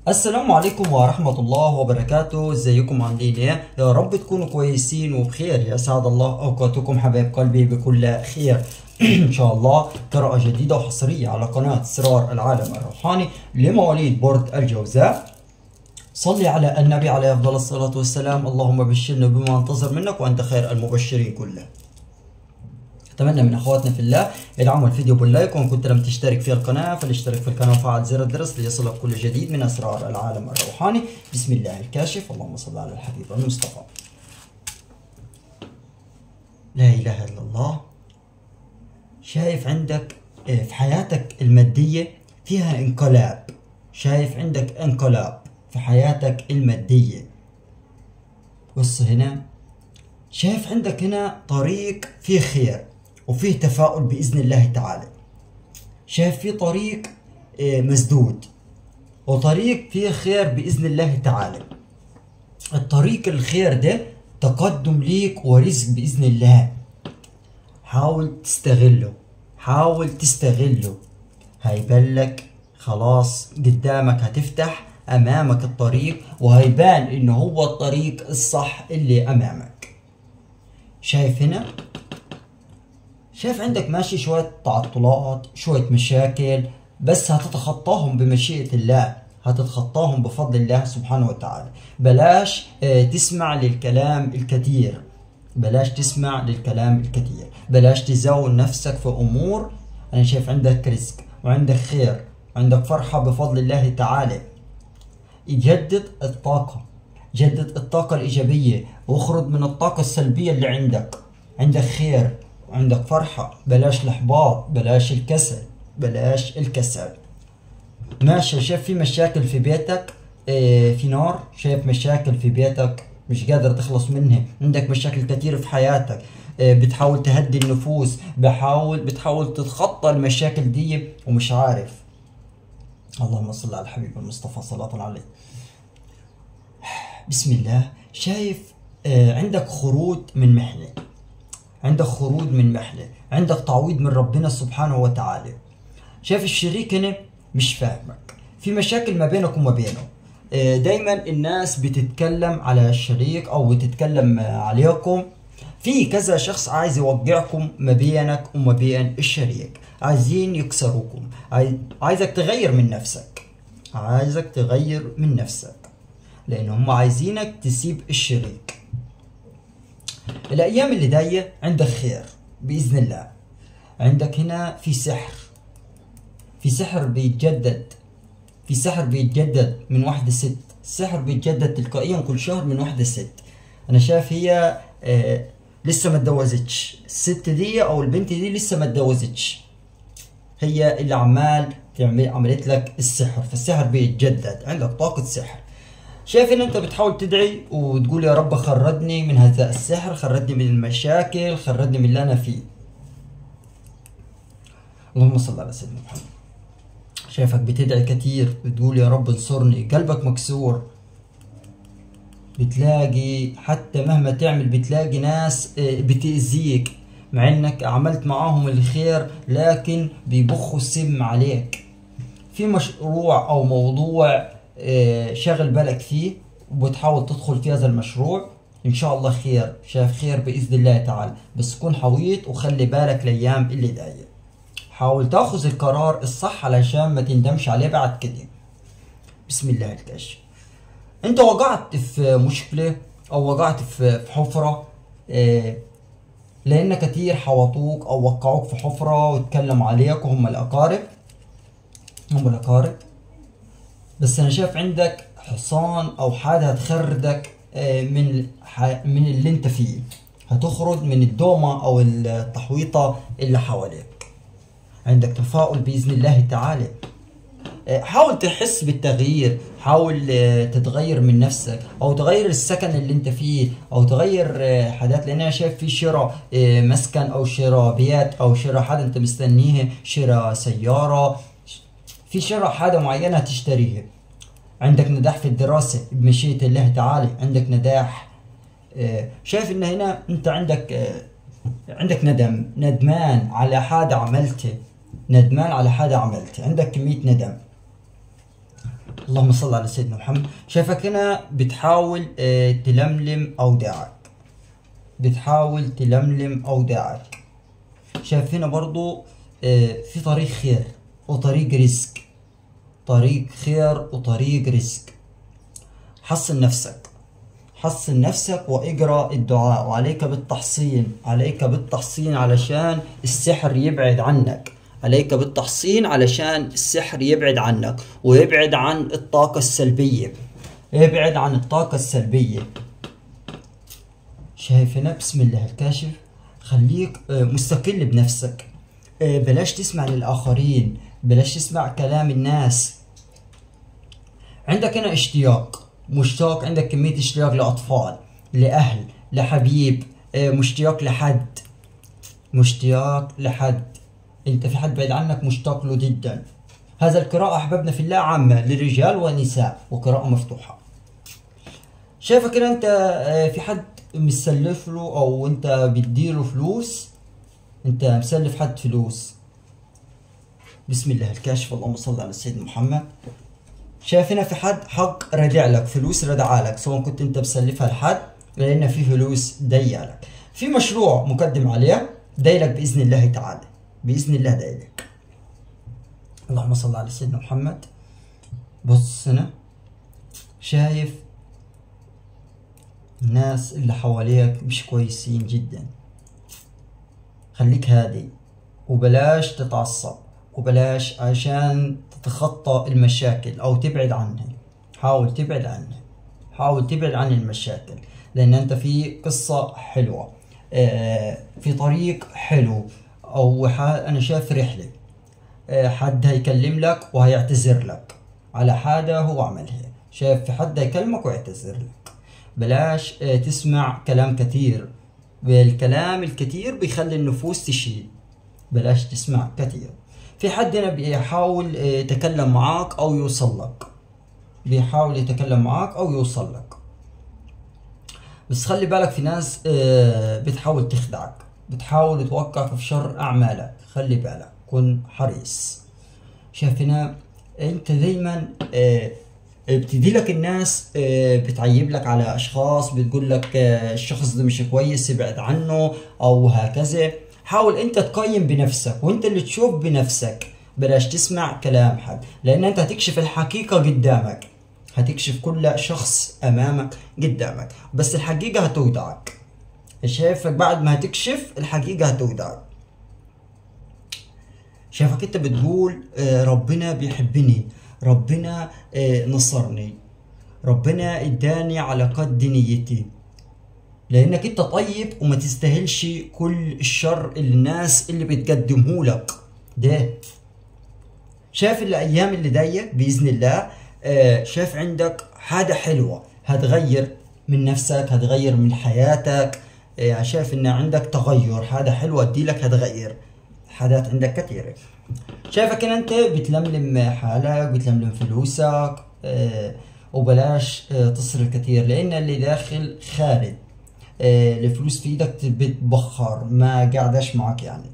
السلام عليكم ورحمة الله وبركاته. ازيكم عاملين ايه؟ يا رب تكونوا كويسين وبخير. يسعد الله اوقاتكم حبايب قلبي بكل خير. ان شاء الله قراءة جديدة وحصرية على قناة اسرار العالم الروحاني لمواليد برج الجوزاء. صلي على النبي عليه افضل الصلاة والسلام. اللهم بشرنا بما انتظر منك وانت خير المبشرين كله. اتمنى من اخواتنا في الله يدعموا الفيديو باللايك، وان كنت لم تشترك في القناه فلاشترك في القناه وفعل زر الجرس ليصلك كل جديد من اسرار العالم الروحاني. بسم الله الكاشف. اللهم صل على الحبيب المصطفى. لا اله الا الله. شايف عندك في حياتك الماديه فيها انقلاب. شايف عندك انقلاب في حياتك الماديه. بص هنا، شايف عندك هنا طريق فيه خير وفيه تفاؤل بإذن الله تعالى. شايف فيه طريق مسدود وطريق فيه خير بإذن الله تعالى. الطريق الخير ده تقدم ليك ورزق بإذن الله. حاول تستغله، حاول تستغله. هيبلك خلاص قدامك، هتفتح أمامك الطريق وهيبان إنه هو الطريق الصح اللي أمامك. شايف هنا، شايف عندك ماشي شوية تعطلات، شوية مشاكل، بس هتتخطاهم بمشيئة الله، هتتخطاهم بفضل الله سبحانه وتعالى. بلاش تسمع للكلام الكثير، بلاش تسمع للكلام الكثير، بلاش تزاول نفسك في أمور. أنا شايف عندك رزق وعندك خير وعندك فرحة بفضل الله تعالى. يجدد الطاقة، جدد الطاقة الإيجابية واخرج من الطاقة السلبية اللي عندك. عندك خير وعندك فرحة. بلاش الإحباط، بلاش الكسل، بلاش الكسل. ماشي، شايف في مشاكل في بيتك، في نار. شايف مشاكل في بيتك مش قادر تخلص منها. عندك مشاكل كتير في حياتك، بتحاول تهدي النفوس، بتحاول تتخطى المشاكل دي ومش عارف. اللهم صل على الحبيب المصطفى صلاة عليه. بسم الله. شايف عندك خروج من محنة، عندك خروج من محنة، عندك تعويض من ربنا سبحانه وتعالى. شايف الشريك هنا مش فاهمك، في مشاكل ما بينك وما بينه. دايما الناس بتتكلم على الشريك او بتتكلم عليكم. في كذا شخص عايز يوقعكم ما بينك وما بين الشريك، عايزين يكسروكم. عايزك تغير من نفسك، عايزك تغير من نفسك، لان هم عايزينك تسيب الشريك. الايام اللي جايه عندك خير باذن الله. عندك هنا في سحر، في سحر بيتجدد، في سحر بيتجدد من واحده ست. السحر بيتجدد تلقائيا كل شهر من واحده ست. انا شايف هي لسه ما اتجوزتش. الست دي او البنت دي لسه ما اتجوزتش، هي اللي عملت لك السحر. فالسحر بيتجدد، عندك طاقه سحر. شايف ان انت بتحاول تدعي وتقول يا رب خرجني من هذا السحر، خرجني من المشاكل، خرجني من اللي انا فيه. اللهم صل على سيدنا محمد. شايفك بتدعي كتير، بتقول يا رب انصرني، قلبك مكسور. بتلاقي حتى مهما تعمل بتلاقي ناس بتأذيك، مع انك عملت معاهم الخير لكن بيبخوا السم عليك. في مشروع او موضوع شاغل بالك فيه وبتحاول تدخل في هذا المشروع. ان شاء الله خير، شايف خير باذن الله تعالى، بس كن حويط وخلي بالك الايام اللي جايه. حاول تاخذ القرار الصح علشان ما تندمش عليه بعد كده. بسم الله الكاشف. انت وقعت في مشكله او وقعت في حفره، لان كتير حوطوك او وقعوك في حفره واتكلموا عليك وهم الاقارب، هم الاقارب. بس انا شايف عندك حصان او حاجه هتخرجك من اللي انت فيه، هتخرج من الدومه او التحويطه اللي حواليك. عندك تفاؤل باذن الله تعالى. حاول تحس بالتغيير، حاول تتغير من نفسك او تغير السكن اللي انت فيه او تغير حاجات، لان انا شايف في شراء مسكن او شراء بيت او شراء حاجه انت مستنيها، شراء سياره، في شراء حاجة معينة هتشتريها. عندك نجاح في الدراسة بمشيئة الله تعالى، عندك نجاح. شايف ان هنا انت عندك ندمان على حاجة عملته، ندمان على حاجة عملته، عندك كمية ندم. اللهم صل على سيدنا محمد. شايفك هنا بتحاول تلملم أوداعك، بتحاول تلملم أوداعك. شايف هنا برضو في طريق خير وطريق رزق، طريق خير وطريق رزق. حصن نفسك، حصن نفسك واقرأ الدعاء، وعليك بالتحصين، عليك بالتحصين علشان السحر يبعد عنك، عليك بالتحصين علشان السحر يبعد عنك ويبعد عن الطاقة السلبية، يبعد عن الطاقة السلبية. شايف هنا بسم الله الكاشف. خليك مستقل بنفسك، بلاش تسمع للآخرين، بلاش تسمع كلام الناس. عندك هنا اشتياق، مشتاق، عندك كمية اشتياق لأطفال، لأهل، لحبيب، مشتاق لحد، مشتاق لحد. انت في حد بعيد عنك مشتاق له جدا. هذا القراءة أحبابنا في الله عامة للرجال والنساء وقراءة مفتوحة. شايفك كده انت في حد مسلف له او انت بتديله فلوس، انت مسلف حد فلوس. بسم الله الكاشف. اللهم صل على سيدنا محمد. شايف هنا في حد حق رادع لك فلوس، ردعها لك، سواء كنت انت مسلفها لحد لان في فلوس داية لك، في مشروع مقدم عليه دايلك باذن الله تعالى، باذن الله دايلك. اللهم صل على سيدنا محمد. بص هنا شايف الناس اللي حواليك مش كويسين جدا، خليك هادي وبلاش تتعصب وبلاش عشان تتخطى المشاكل او تبعد عنها. حاول تبعد عنها، حاول تبعد عن المشاكل، لان انت في قصة حلوة، في طريق حلو، او انا شايف رحلة، حد هيكلم لك وهيعتذر لك على حاجة هو عملها. شايف في حد هيكلمك ويعتذر لك. بلاش تسمع كلام كتير، والكلام الكتير بيخلي النفوس تشيل، بلاش تسمع كتير. في حد هنا بيحاول يتكلم معاك او يوصل لك، بيحاول يتكلم معاك او يوصل لك، بس خلي بالك في ناس بتحاول تخدعك، بتحاول توقعك في شر اعمالك، خلي بالك، كن حريص. شايف هنا انت دايما بتدي لك الناس بتعيب لك على اشخاص، بتقول لك الشخص ده مش كويس ابعد عنه او هكذا. حاول انت تقيم بنفسك وانت اللي تشوف بنفسك، بلاش تسمع كلام حد، لان انت هتكشف الحقيقة قدامك، هتكشف كل شخص امامك قدامك، بس الحقيقة هتودعك. شايفك بعد ما هتكشف الحقيقة هتودعك. شايفك انت بتقول ربنا بيحبني، ربنا نصرني، ربنا اداني على قد نيتي، لانك انت طيب وما تستاهلش كل الشر اللي الناس اللي بتقدمه لك ده. شايف الايام اللي جايه باذن الله، شايف عندك حاجه حلوه هتغير من نفسك، هتغير من حياتك. شايف ان عندك تغير، حاجه حلوه تديلك هتغير حاجات عندك كثيره. شايفك ان انت بتلملم حالك، بتلملم فلوسك، وبلاش تصرف كتير، لان اللي داخل خارج، الفلوس في ايدك بتبخر ما قاعداش معك يعني.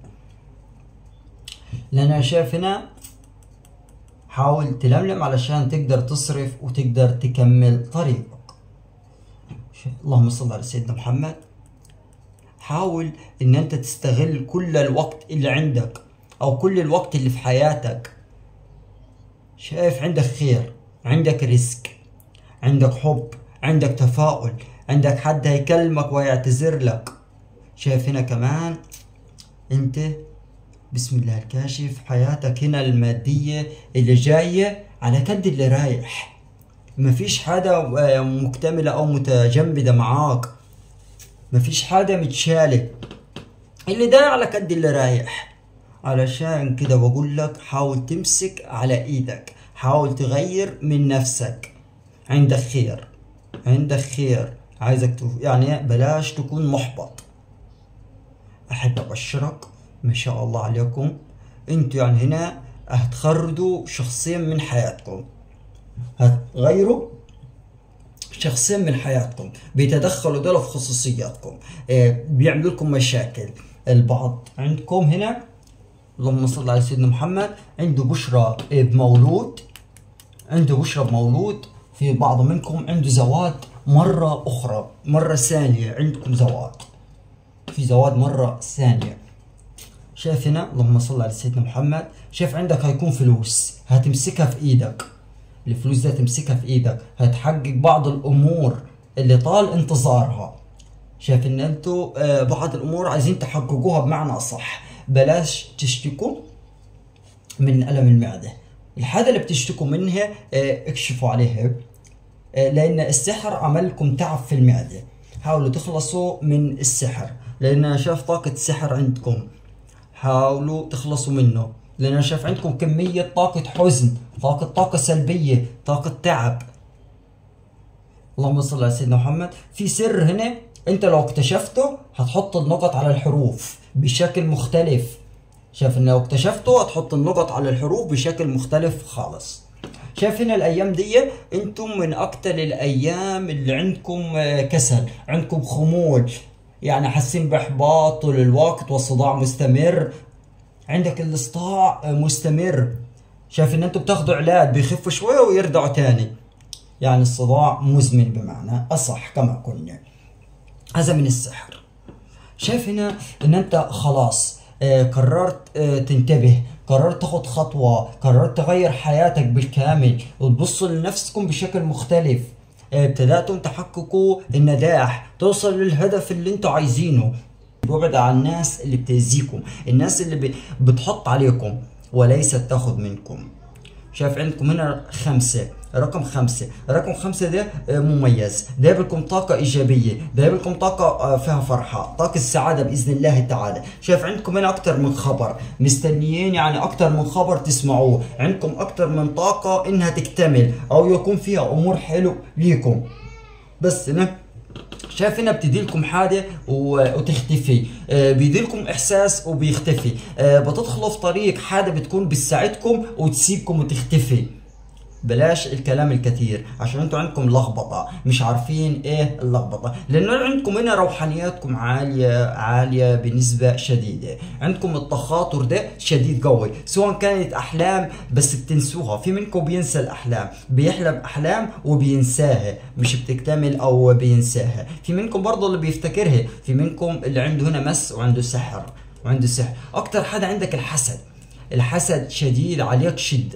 لان انا شايف هنا حاول تلملم علشان تقدر تصرف وتقدر تكمل طريقك. اللهم صل على سيدنا محمد. حاول ان انت تستغل كل الوقت اللي عندك او كل الوقت اللي في حياتك. شايف عندك خير، عندك رزق، عندك حب، عندك تفاؤل، عندك حد هيكلمك ويعتذر لك. شايف هنا كمان انت بسم الله الكاشف حياتك هنا المادية اللي جاية على قد اللي رايح، مفيش حاجة مكتملة او متجمدة معاك، مفيش حاجة متشالة، اللي ده على قد اللي رايح. علشان كده بقول لك حاول تمسك على ايدك، حاول تغير من نفسك. عندك خير، عندك خير، عايزك يعني بلاش تكون محبط. احب ابشرك ما شاء الله عليكم، انتوا يعني هنا هتخرجوا شخصين من حياتكم، هتغيروا شخصين من حياتكم، بيتدخلوا دول في خصوصياتكم، بيعملوا لكم مشاكل. البعض عندكم هنا اللهم صل على سيدنا محمد عنده بشرى بمولود، عنده بشرب مولود، في بعض منكم عنده زواج مرة أخرى، مرة ثانية عندكم زواج، في زواج مرة ثانية. شايف هنا اللهم صل على سيدنا محمد، شايف عندك هيكون فلوس هتمسكها في ايدك، الفلوس دي هتمسكها في ايدك، هتحقق بعض الامور اللي طال انتظارها. شايف ان انتوا بعض الامور عايزين تحققوها، بمعنى اصح بلاش تشتكوا من الم المعده، الحاجه اللي بتشتكوا منها اكشفوا عليها، لان السحر عملكم تعب في المعده، حاولوا تخلصوا من السحر، لان انا شايف طاقه سحر عندكم، حاولوا تخلصوا منه، لان انا شايف عندكم كميه طاقه حزن، طاقه سلبيه، طاقه تعب. اللهم صل على سيدنا محمد. في سر هنا انت لو اكتشفته هتحط النقط على الحروف بشكل مختلف، شايف ان لو اكتشفته هتحط النقط على الحروف بشكل مختلف خالص. شايف هنا الايام دي انتم من اكتر الايام اللي عندكم كسل، عندكم خمول، يعني حاسين باحباط طول الوقت والصداع مستمر، عندك الاصداع مستمر. شايف ان انتم بتاخدوا علاج بيخفوا شويه ويرجعوا تاني، يعني الصداع مزمن بمعنى اصح كما قلنا. هذا من السحر. شايف هنا ان انت خلاص قررت تنتبه، قررت تاخد خطوه، قررت تغير حياتك بالكامل وتبصوا لنفسكم بشكل مختلف، ابتدأتم تحققوا النجاح، توصل للهدف اللي انتوا عايزينه. وابعد عن الناس اللي بتأذيكم، الناس اللي بتحط عليكم وليست تاخد منكم. شايف عندكم هنا 5، رقم 5، رقم 5 ده مميز، ده لكم طاقة إيجابية، ده لكم طاقة فيها فرحة، طاقة السعادة بإذن الله تعالى. شايف عندكم هنا أكتر من خبر مستنيين، يعني أكتر من خبر تسمعوه، عندكم أكتر من طاقة إنها تكتمل أو يكون فيها أمور حلو ليكم. بس هنا شايف هنا بتديلكم حاجه وتختفي، بيديلكم احساس وبيختفي، بتدخلوا في طريق حاجه بتكون بتساعدكم وتسيبكم وتختفي. بلاش الكلام الكثير عشان انتوا عندكم لخبطه، مش عارفين ايه اللخبطه، لانه عندكم هنا روحانياتكم عاليه بنسبه شديده، عندكم التخاطر ده شديد قوي، سواء كانت احلام بس بتنسوها، في منكم بينسى الاحلام، بيحلم احلام وبينساها، مش بتكتمل او بينساها، في منكم برضه اللي بيفتكرها، في منكم اللي عنده هنا مس وعنده سحر، اكتر حاجه عندك الحسد، الحسد شديد عليك،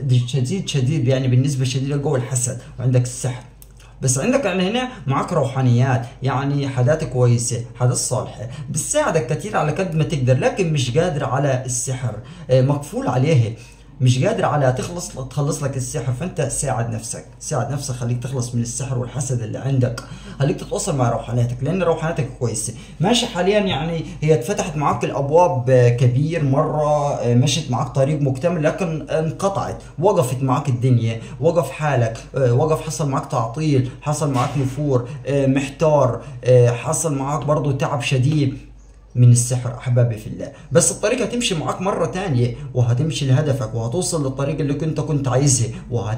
شديد يعني بالنسبه شديده قوي الحسد، وعندك السحر. بس عندك يعني هنا معك روحانيات، يعني حاجات كويسه، حاجات صالحه بتساعدك كثير على قد ما تقدر، لكن مش قادر على السحر، مقفول عليه، مش قادر على تخلص لك السحر. فانت ساعد نفسك، خليك تخلص من السحر والحسد اللي عندك، خليك تتواصل مع روحانيتك، لان روحانيتك كويسه ماشي حاليا، يعني هي اتفتحت معاك الابواب كبير مره، مشت معاك طريق مكتمل، لكن انقطعت، وقفت معاك الدنيا، وقف حالك، حصل معاك تعطيل، حصل معاك نفور، محتار، حصل معاك برضو تعب شديد من السحر احبابي في الله. بس الطريق هتمشي معاك مره تانية، وهتمشي لهدفك، وهتوصل للطريق اللي كنت عايزها،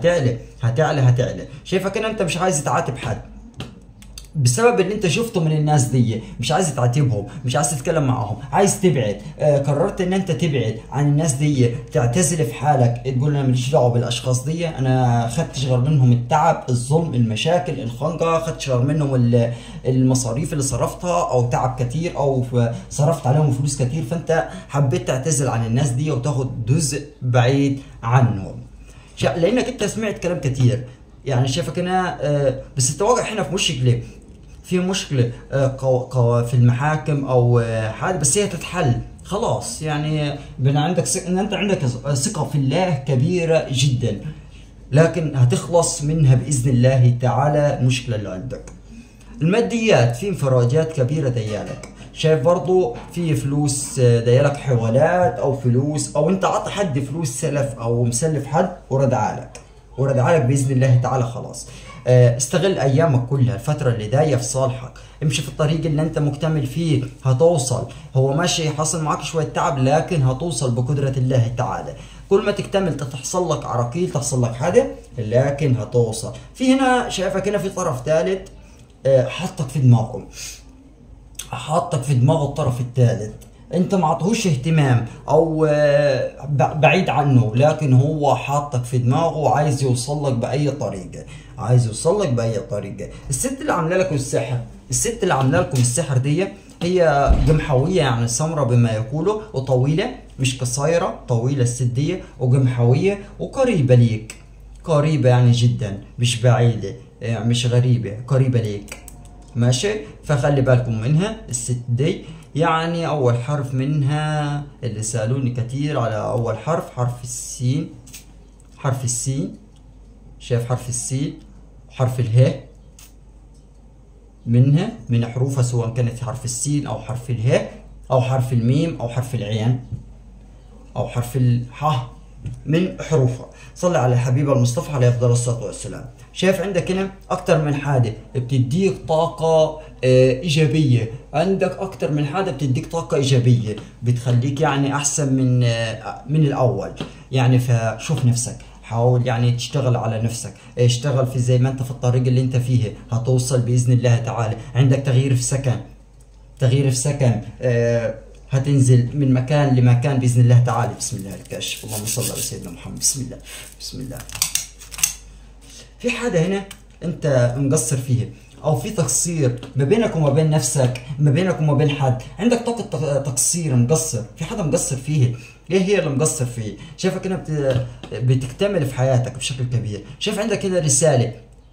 وهتعلى. شايفك ان انت مش عايز تعاتب حد بسبب اللي انت شفته من الناس دي، مش عايز تعاتبهم، مش عايز تتكلم معاهم، عايز تبعد، قررت ان انت تبعد عن الناس دي، تعتزل في حالك، تقول انا ماليش دعوه بالاشخاص دي، انا خدتش غير منهم التعب، الظلم، المشاكل، الخنقه، خدتش غير منهم المصاريف اللي صرفتها، او تعب كتير، او صرفت عليهم فلوس كتير، فانت حبيت تعتزل عن الناس دي وتاخد جزء بعيد عنهم، لانك انت سمعت كلام كتير. يعني شايفك هنا بس انت واقع هنا في وشك ليه؟ في مشكلة في المحاكم او حاجة، بس هي تتحل خلاص، يعني عندك ان انت عندك ثقة في الله كبيرة جدا، لكن هتخلص منها باذن الله تعالى المشكلة اللي عندك. الماديات في انفراجات كبيرة ديالك، شايف برضو في فلوس ديالك، حوالات او فلوس، او انت عطى حد فلوس سلف او مسلف حد ورجعلك باذن الله تعالى خلاص. استغل ايامك كلها، الفتره اللي جايه في صالحك، امشي في الطريق اللي انت مكتمل فيه، هتوصل. هو ماشي حصل معاك شويه تعب، لكن هتوصل بقدره الله تعالى. كل ما تكتمل تحصل لك عراقيل، تحصل لك حاجه، لكن هتوصل. في هنا شايفك هنا في طرف ثالث حطك في دماغه الطرف الثالث، انت ما عطهوش اهتمام او بعيد عنه، لكن هو حاطك في دماغه وعايز يوصل لك باي طريقه، عايز يوصل لك باي طريقه. الست اللي عامله لكم السحر، الست اللي عامله لكم السحر دي هي قمحويه، يعني سمره بما يقولوا، وطويله مش قصيره، طويله الست دي وقمحويه وقريبه ليك، قريبه يعني جدا، مش بعيده، يعني مش غريبه، قريبه ليك. ماشي، فخلي بالكم منها الست دي. يعني اول حرف منها اللي سألوني كتير على اول حرف، حرف السين، حرف السين، شايف حرف السين، حرف اله منها، من حروفها، سواء كانت حرف السين او حرف اله او حرف الميم او حرف العين او حرف الح، من حروفها. صلي على الحبيب المصطفى عليه افضل الصلاه والسلام. شايف عندك هنا اكتر من حاجه بتديك طاقه ايجابيه، عندك اكتر من حاجه بتديك طاقه ايجابيه، بتخليك يعني احسن من الاول. يعني فشوف نفسك، حاول يعني تشتغل على نفسك، اشتغل في زي ما انت في الطريق اللي انت فيه، هتوصل باذن الله تعالى. عندك تغيير في سكن، تغيير في سكن، هتنزل من مكان لمكان باذن الله تعالى. بسم الله الكاشف، اللهم صل على سيدنا محمد. بسم الله، بسم الله. في حاجه هنا انت مقصر فيها، او في تقصير ما بينك وما بين نفسك، ما بينك وما بين حد، عندك طاقه تقصير، مقصر في حدا مقصر فيه. ايه هي اللي مقصر فيه؟ شايفك هنا بتكتمل في حياتك بشكل كبير. شايف عندك هنا رساله،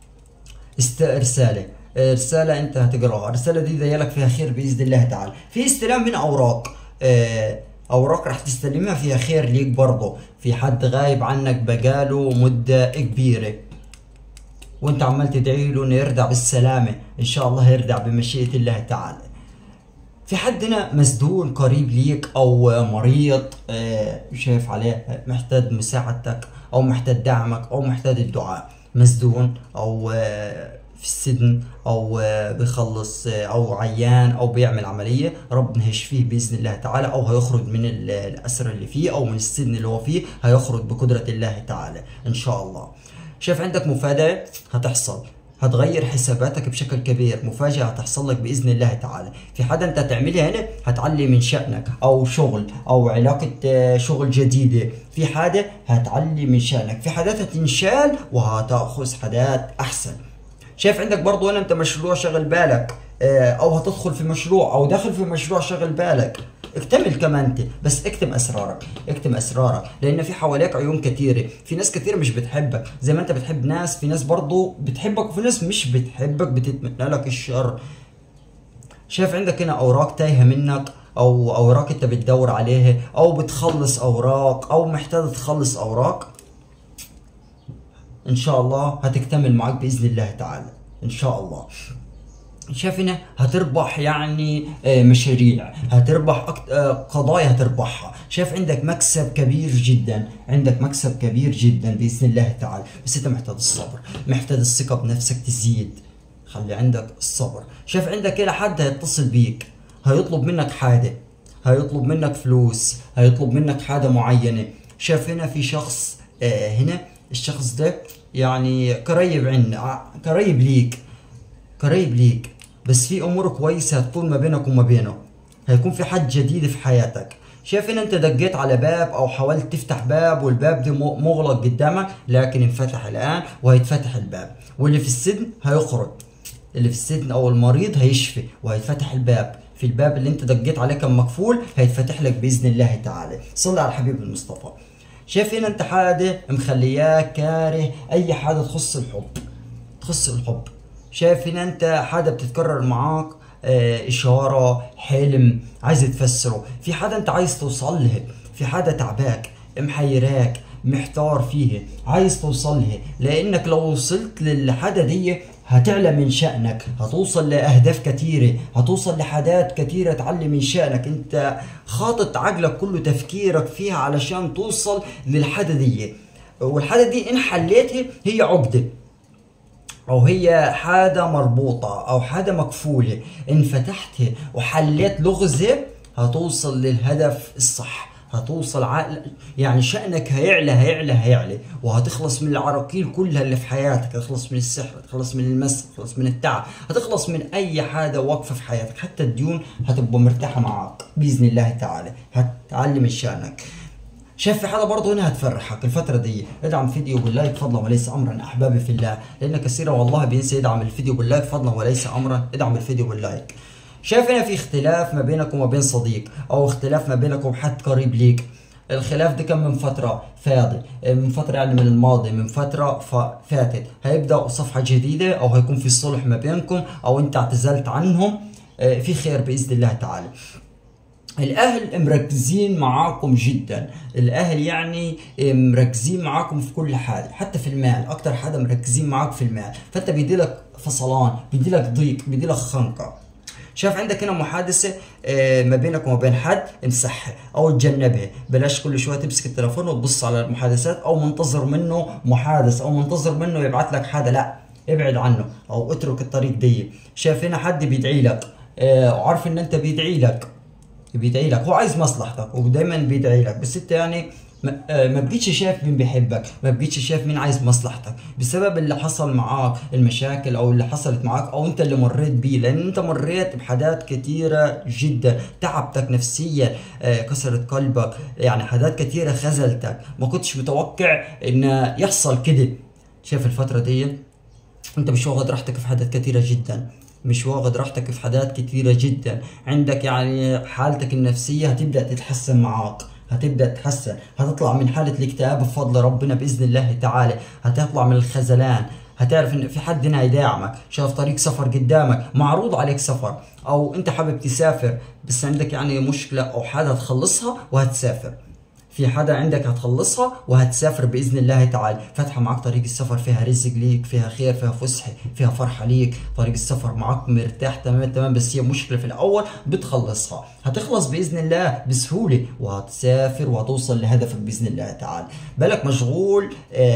رساله، رسالة انت هتقراها، الرسالة دي دايلك فيها خير بإذن الله تعالى. في استلام من اوراق، اوراق راح تستلمها فيها خير ليك برضه. في حد غايب عنك بقاله مدة كبيرة وانت عمال تدعي له انه يرجع بالسلامة، ان شاء الله يرجع بمشيئة الله تعالى. في حد هنا مسدود قريب ليك او مريض، شايف عليه محتاج مساعدتك او محتاج دعمك او محتاج الدعاء، مسدون او في السجن او بيخلص او عيان او بيعمل عمليه، ربنا هيشفيه باذن الله تعالى، او هيخرج من الاسر اللي فيه او من السجن اللي هو فيه، هيخرج بقدره الله تعالى ان شاء الله. شايف عندك مفاجاه هتحصل، هتغير حساباتك بشكل كبير، مفاجأة هتحصل لك بإذن الله تعالى. في حاجة أنت هتعملها هنا هتعلي من شأنك، أو شغل أو علاقة شغل جديدة، في حاجة هتعلي من شأنك، في حاجات هتنشال وهتأخذ حاجات أحسن. شايف عندك برضو هنا أنت مشروع شغل بالك، أو هتدخل في مشروع أو داخل في مشروع شغل بالك. اكتمل كمان انت، بس اكتم اسرارك، اكتم اسرارك، لان في حواليك عيون كتيره، في ناس كتير مش بتحبك زي ما انت بتحب ناس، في ناس برضو بتحبك وفي ناس مش بتحبك بتتمنى لك الشر. شايف عندك هنا اوراق تايهه منك، او اوراق انت بتدور عليها، او بتخلص اوراق، او محتاج تخلص اوراق، ان شاء الله هتكتمل معاك باذن الله تعالى ان شاء الله. شايف هنا هتربح يعني مشاريع، هتربح قضايا هتربحها. شايف عندك مكسب كبير جدا، عندك مكسب كبير جدا باذن الله تعالى، بس انت محتاج الصبر، محتاج الثقه بنفسك تزيد، خلي عندك الصبر. شايف عندك هنا حد هيتصل بيك، هيطلب منك حاجه، هيطلب منك فلوس، هيطلب منك حاجه معينه. شايف هنا في شخص هنا، الشخص ده يعني قريب قريب ليك، قريب ليك، بس في امور كويسه هتكون ما بينك وما بينه، هيكون في حد جديد في حياتك. شايف ان انت دقيت على باب او حاولت تفتح باب والباب ده مغلق قدامك، لكن انفتح الان وهيتفتح الباب، واللي في السجن هيخرج، اللي في السجن او المريض هيشفي وهيتفتح الباب، في الباب اللي انت دقيت عليه كان مقفول هيتفتح لك باذن الله تعالى. صلي على الحبيب المصطفى. شايف هنا انت حاجه مخلياك كاره اي حاجه تخص الحب، تخص الحب. شايف هنا انت حاجه بتتكرر معاك، اشاره، حلم عايز تفسره، في حاجه انت عايز توصل لها، في حاجه تعباك، محيراك، محتار فيها، عايز توصل لها، لانك لو وصلت للحاجه دي هتعلى من شأنك، هتوصل لأهداف كتيرة، هتوصل لحاجات كتيرة تعلي من شأنك، انت خاطط عقلك كله تفكيرك فيها علشان توصل للحاجة دي، والحاجة دي ان حليتها هي عقدة، او هي حاجة مربوطة او حاجة مقفولة، ان فتحتها وحليت لغزة هتوصل للهدف الصح، هتوصل يعني شأنك هيعلى هيعلى هيعلى، وهتخلص من العراقيل كلها اللي في حياتك، هتخلص من السحر، هتخلص من المس، هتخلص من التعب، هتخلص من اي حاجه واقفه في حياتك، حتى الديون هتبقى مرتاحه معاك باذن الله تعالى، هتعلي من شأنك. شايف في حاجه برضه هنا هتفرحك الفتره دي. ادعم فيديو باللايك فضلا وليس امرا احبابي في الله، لان كثيرا والله بينسى يدعم الفيديو باللايك فضلا وليس امرا. ادعم الفيديو باللايك. شايف هنا في اختلاف ما بينك وما بين صديق، او اختلاف ما بينك وبين حد قريب ليك. الخلاف ده كان من فترة فاضي، من فترة يعني من الماضي، من فترة فاتت. هيبدأ صفحة جديدة، او هيكون في صلح ما بينكم، او انت اعتزلت عنهم. في خير بإذن الله تعالى. الاهل مركزين معاكم جدا، الاهل يعني مركزين معاكم في كل حاجه، حتى في المال اكتر حاجه مركزين معاك في المال، فانت بيديلك فصلان، بيديلك ضيق، بيديلك خنقه. شايف عندك هنا محادثه ما بينك وما بين حد، امسحها او تجنبها، بلاش كل شويه تمسك التليفون وتبص على المحادثات، او منتظر منه محادث، او منتظر منه يبعت لك حاجه، لا ابعد عنه او اترك الطريق دي. شايف هنا حد بيدعي لك، وعارف ان انت بيدعي لك، هو عايز مصلحتك ودايما بيدعي لك، بس انت يعني ما بقيتش شايف مين بيحبك، ما بقيتش شايف مين عايز مصلحتك، بسبب اللي حصل معاك، المشاكل او اللي حصلت معاك، او انت اللي مريت بيه، لان انت مريت بحاجات كتيره جدا، تعبتك نفسيا، كسرت قلبك، يعني حاجات كتيره خذلتك، ما كنتش متوقع ان يحصل كده. شايف الفتره دي انت مش واخد راحتك في حاجات كتيره جدا، مش واخد راحتك في حاجات كتيرة جدا، عندك يعني حالتك النفسية هتبدأ تتحسن معاك، هتبدأ تتحسن، هتطلع من حالة الاكتئاب بفضل ربنا بإذن الله تعالى، هتطلع من الخذلان، هتعرف ان في حد هنا هيدعمك. شايف طريق سفر قدامك، معروض عليك سفر، او انت حابب تسافر بس عندك يعني مشكلة او حاجة هتخلصها وهتسافر، في حدا عندك هتخلصها وهتسافر باذن الله تعالى، فاتحه معاك طريق السفر، فيها رزق ليك، فيها خير، فيها فسحه، فيها فرحه ليك، طريق السفر معاك مرتاح تمام تمام، بس هي مشكله في الاول بتخلصها، هتخلص باذن الله بسهوله، وهتسافر وهتوصل لهدفك باذن الله تعالى. بالك مشغول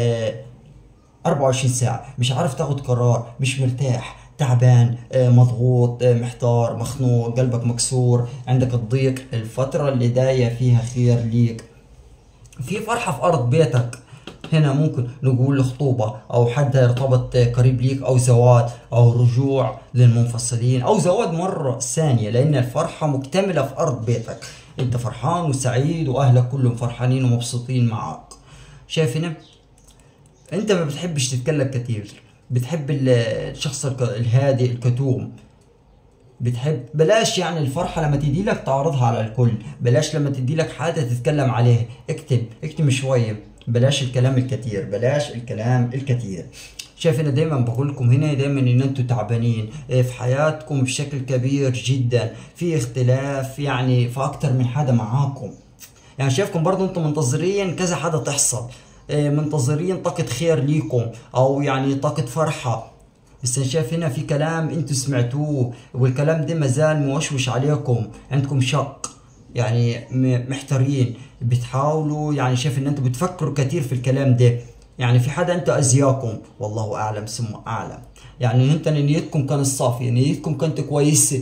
24 ساعه، مش عارف تاخد قرار، مش مرتاح، تعبان، مضغوط، محتار، مخنوق، قلبك مكسور، عندك الضيق. الفتره اللي جايه فيها خير ليك، في فرحة في أرض بيتك. هنا ممكن نقول خطوبة، أو حد يرتبط قريب ليك، أو زواج، أو رجوع للمنفصلين، أو زواج مرة ثانية، لأن الفرحة مكتملة في أرض بيتك، أنت فرحان وسعيد وأهلك كلهم فرحانين ومبسوطين معاك. شايف هنا أنت ما بتحبش تتكلم كتير، بتحب الشخص الهادئ الكتوم، بتحب بلاش يعني الفرحة لما تدي لك تعرضها على الكل، بلاش لما تدي لك حاجة تتكلم عليها، اكتم شوية، بلاش الكلام الكتير، بلاش الكلام الكتير. شايف هنا دايما بقول لكم هنا دايما ان انتوا تعبانين في حياتكم بشكل كبير جدا، في اختلاف يعني في اكتر من حدا معاكم، يعني شايفكم برضو انتم منتظرين كذا حدا تحصل، منتظرين طاقة خير ليكم، او يعني طاقة فرحة، بس انا شايف هنا في كلام انتوا سمعتوه، والكلام ده مازال موشوش عليكم، عندكم شك، يعني محتارين، بتحاولوا، يعني شايف ان انتوا بتفكروا كتير في الكلام ده، يعني في حدا انتوا اذياكم، والله اعلم ثم اعلم، يعني انت نيتكم كانت صافية، نيتكم كانت كويسة،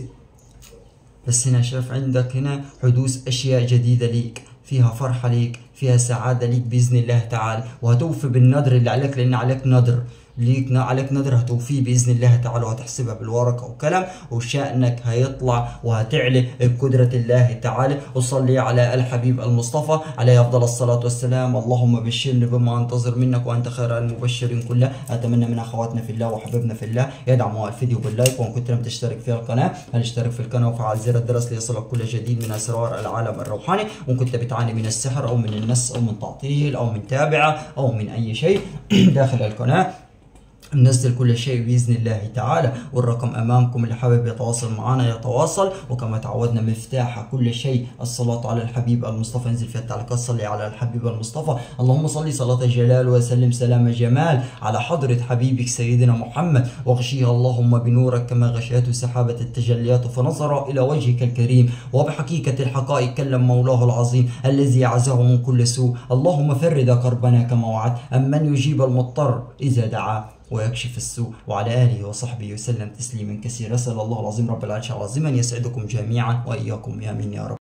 بس هنا شايف عندك هنا حدوث اشياء جديدة ليك، فيها فرحة ليك، فيها سعادة ليك بإذن الله تعالى، وهتوفي بالنذر اللي عليك، لأن عليك نذر، عليك نذر هتوفيه باذن الله تعالى، وهتحسبها بالورقه وكلام، وشانك هيطلع وهتعلي بقدره الله تعالى. وصلي على الحبيب المصطفى عليه افضل الصلاه والسلام. اللهم بشرني بما انتظر منك وانت خير المبشرين كله. اتمنى من اخواتنا في الله وحبيبنا في الله يدعموا الفيديو باللايك، وان كنت لم تشترك في القناه هل في القناه وفعل زر الجرس ليصلك كل جديد من اسرار العالم الروحاني. وان كنت بتعاني من السحر او من المس او من تعطيل او من تابعه او من اي شيء داخل القناه، ننزل كل شيء باذن الله تعالى، والرقم امامكم، اللي حابب يتواصل معنا يتواصل. وكما تعودنا مفتاح كل شيء الصلاه على الحبيب المصطفى، انزل في التعليقات صلي على الحبيب المصطفى. اللهم صل صلاه جلال وسلم سلام جمال على حضره حبيبك سيدنا محمد، واغشيها اللهم بنورك كما غشيته سحابه التجليات، فنظر الى وجهك الكريم، وبحقيقه الحقائق كلم مولاه العظيم الذي عزاه من كل سوء. اللهم فرد كربنا كما وعدت، امن يجيب المضطر اذا دعاه ويكشف السوء، وعلى آله وصحبه وسلم تسليما كثيرا. أسأل الله العظيم رب العرش العظيم أن يسعدكم جميعا وإياكم، آمين يا رب.